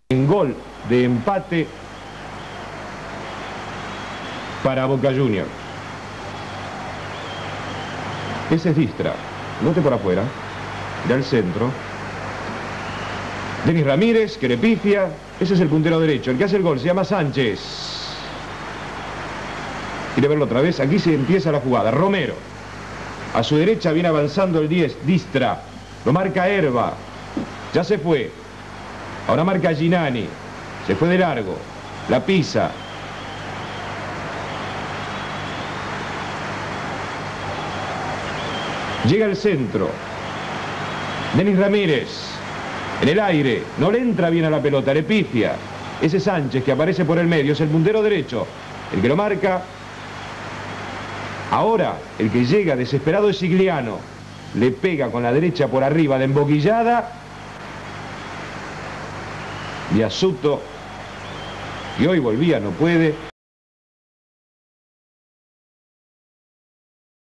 en gol de empate para Boca Juniors. Ese es Distra. Note por afuera. Da el centro. Denis Ramírez, que le pifia. Ese es el puntero derecho. El que hace el gol se llama Sánchez. Quiere verlo otra vez. Aquí se empieza la jugada. Romero. A su derecha viene avanzando el 10, Distra. Lo marca Herba. Ya se fue. Ahora marca Ginani. Se fue de largo. La pisa. Llega al centro. Denis Ramírez. En el aire. No le entra bien a la pelota. Le pifia. Ese Sánchez que aparece por el medio. Es el puntero derecho. El que lo marca. Ahora el que llega desesperado es Sigliano. Le pega con la derecha por arriba de emboquillada. Biasuto. Y hoy volvía, no puede.